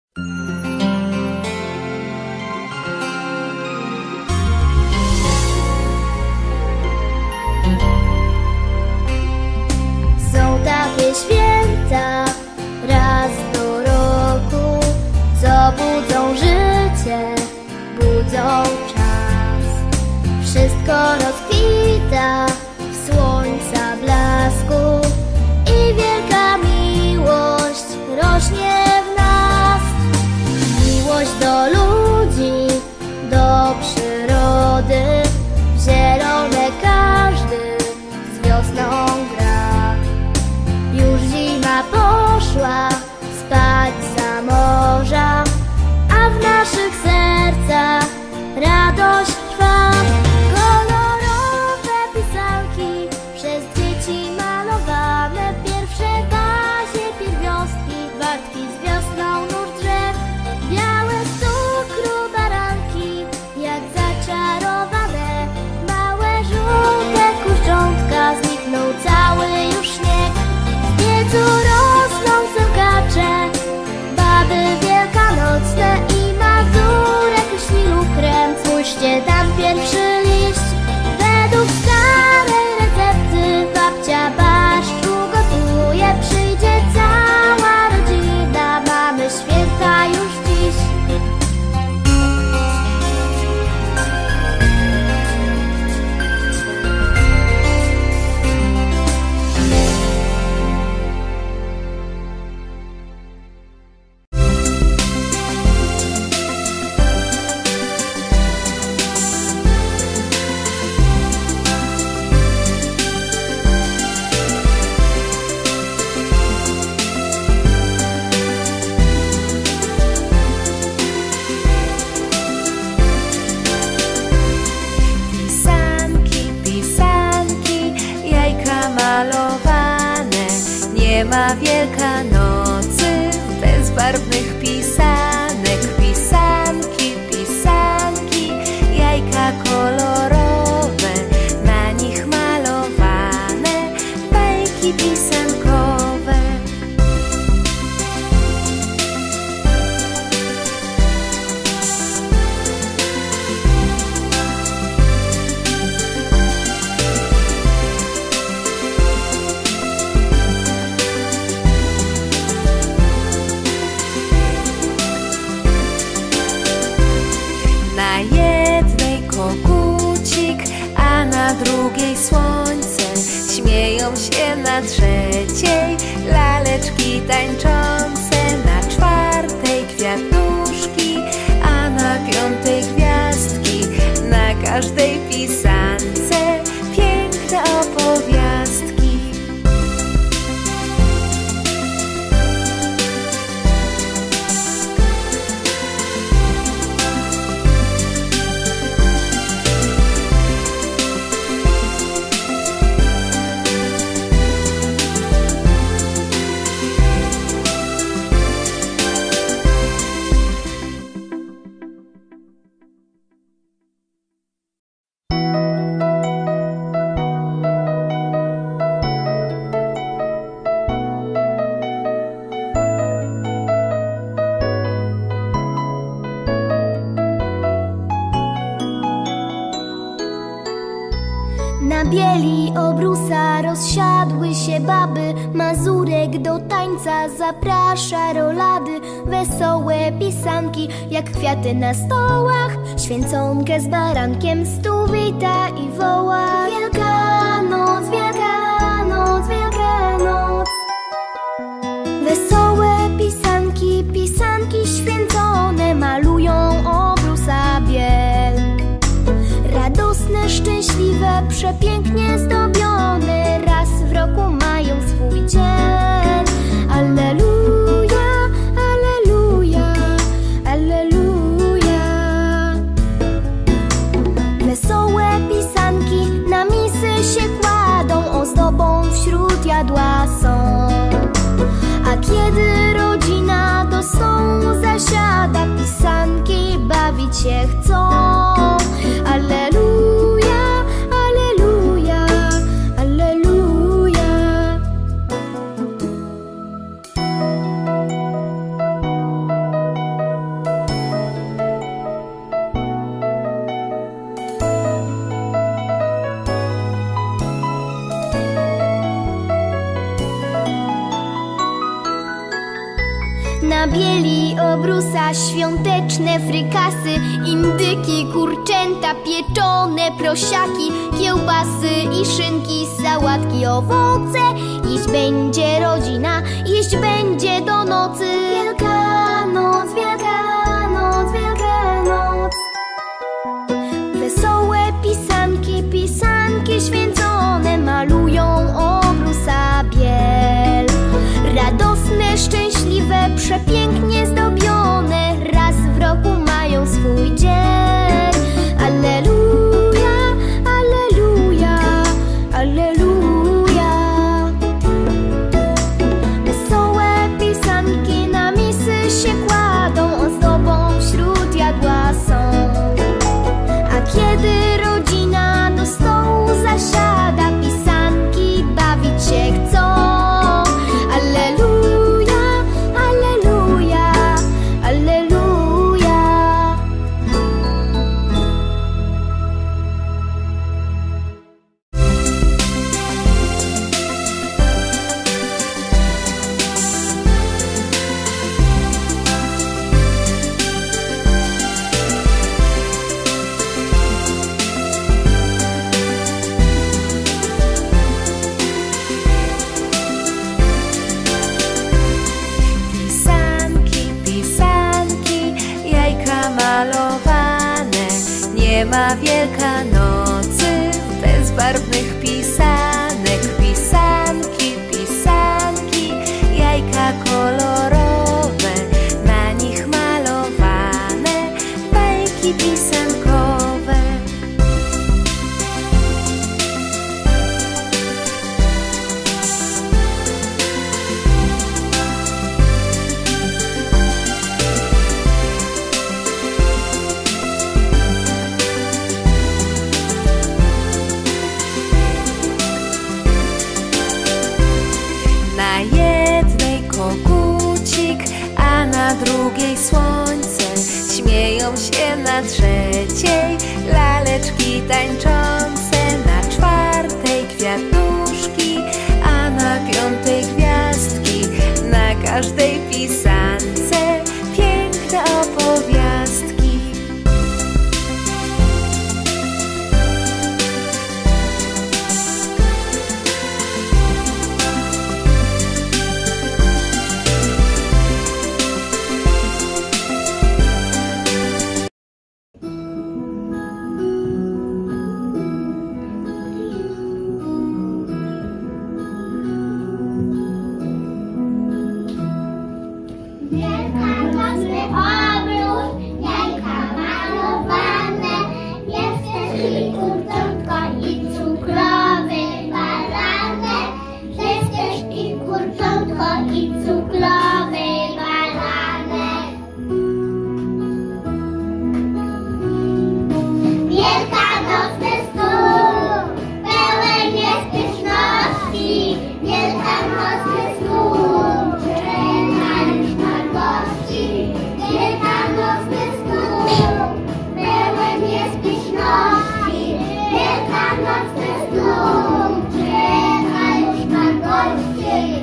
Są takie święta raz do roku, co budzą życie, budzą czas. Wszystko rozkwita w słońca blasku i wielka miłość rośnie w nas. Miłość do ludzi, do przyrody, w zielone każdy z wiosną gra. Już zima poszła spać za morza, a w naszych sercach radość trwa. Kolorowe pisanki przez dzieci malowane, pierwsze bazie, pierwiastki, wartki z wiosną, nurt drzew, białe z cukru baranki, jak zaczarowane, małe żółte kurczątka, zniknął cały już śnieg. W piecu rosną sękacze, baby wielkanocne i Mazurek śni lukrem. Spójrzcie, tam pierwszy liść, według starej recepty babcia barszczu gotuje. Przyjdzie cała rodzina, mamy święta już dziś. Nie ma Wielkanocy bez barwnych pisanek. Pisanki, pisanki, jajka kolorowe, na nich malowane bajki pisankowe. Na jednej kogucik, a na drugiej słońce. Śmieją się na trzeciej laleczki tańczące. Na czwartej kwiatuszki, a na piątej gwiazdki. Na każdej pisance piękne opowiastki. Na bieli obrusa rozsiadły się baby, Mazurek do tańca zaprasza rolady. Wesołe pisanki jak kwiaty na stołach, święconkę z barankiem stół wita i woła. Wielkanoc, Wielkanoc, Wielkanoc. Wesołe pisanki, pisanki święcone malują obrusa biel. Radosne, szczęśliwe, przepięknie zdobione, raz w roku mają swój dzień. Alleluja, alleluja, alleluja. Wesołe pisanki na misy się kładą, ozdobą wśród jadła są. A kiedy rodzina do stołu zasiada, pisanki bawić się chcą. Alleluja, alleluja, alleluja. Na bieli obrusa świąteczne frykasy, indyki, kurczęta, pieczone prosiaki, kiełbasy i szynki, sałatki, owoce. Jeść będzie rodzina, jeść będzie do nocy. Wielkanoc, Wielkanoc, Wielkanoc. Wesołe pisanki, pisanki święcone malują obrusa biel. Radosne, szczęśliwe, przepięknie zdobione, raz w roku mają swój dzień. Alleluja, alleluja, alleluja. Wesołe pisanki na misy się kładą, ozdobą wśród jadła są. A kiedy rodzina do stołu zasiada, pisanki bawić się chcą. Alleluja, alleluja, alleluja. Pisanki, pisanki, jajka malowane. Nie ma Wielkanocy bez barwnych pisanek. Pisanki, pisanki, jajka kolorowe, na nich malowane bajki pisankowe. Na jednej kogucik, a na drugiej słońce. Śmieją się na trzeciej laleczki tańczące. Na czwartej kwiatuszki, a na piątej gwiazdki. Na każdej pisance piękne opowiastki. Wielkanocny obrus, jajka malowane, jest też i kurczątko i cukrowy baranek. Jest też i kurczątko i cukrowy baranek. Wielkanocny stół pełen jest pyszności. Wielkanocny stół czeka już na gości. Wielkanocny stół pełen jest pyszności. Wielkanocny stół czeka już na gości.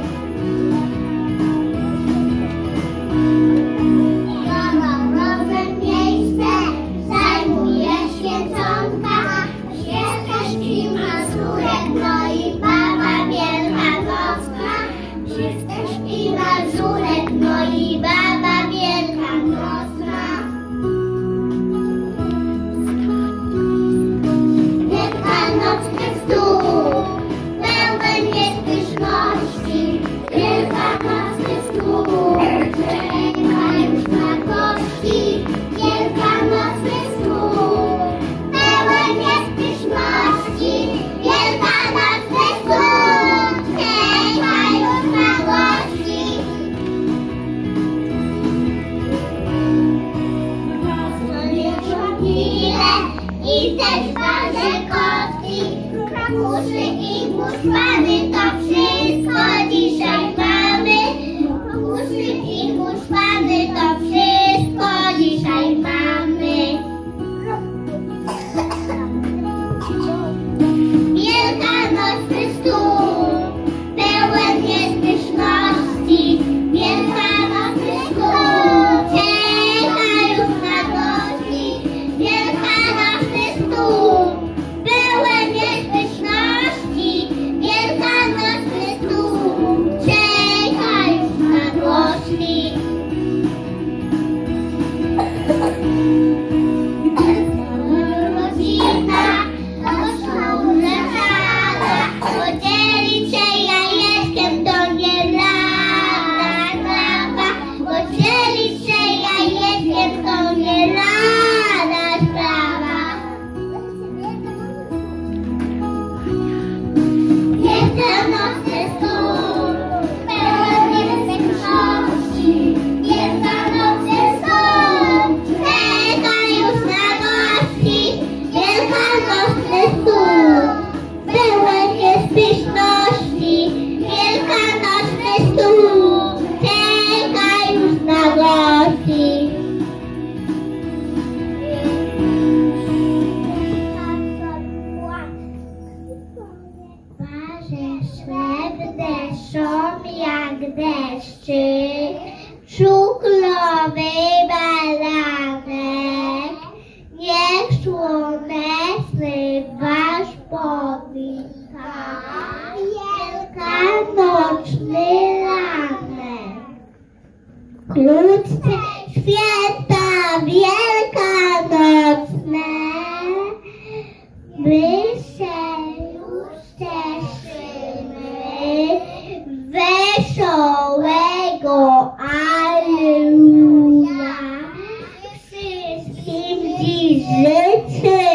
Kolorowe miejsce zajmuje święconka. Jest też i Mazurek, no i baba Wielkanocna. Jest też i Mazurek, no i baba Wielkanocna. Wielkanocny stół pełen jest pyszności. Wielkanocny stół czeka już na gości. Wielkanocny stół pełen jest pyszności. Wielkanocny stół czeka już na gości. Chwile i też wasze kotki, krakusy i buszpany, to wszystko dzisiaj mamy. Krakusy i buszpany, to wszystko dzisiaj mamy. Wielkanocny stół pełen jest pyszności. Wielkanocny przyszłości. Rodzina, podzielić się jajeczkiem to nie lada sprawa. Podzielić się jajeczkiem to nie lada sprawa. Wielkanocny stół, pełen niebezpieczności. Wielkanocny stół, czeka już na gości. Wielkanocny stół, pełen niebezpieczności. Wielkanocny stół, czeka już na gości. Twarze srebrne są jak deszczyk, cukrowy balanek. Niech słoneczny wasz powita wielkanocny ranek. Wkrótce święta wielkanocne, my się już cieszymy. Wesołego Alleluja wszystkim dziś życzę.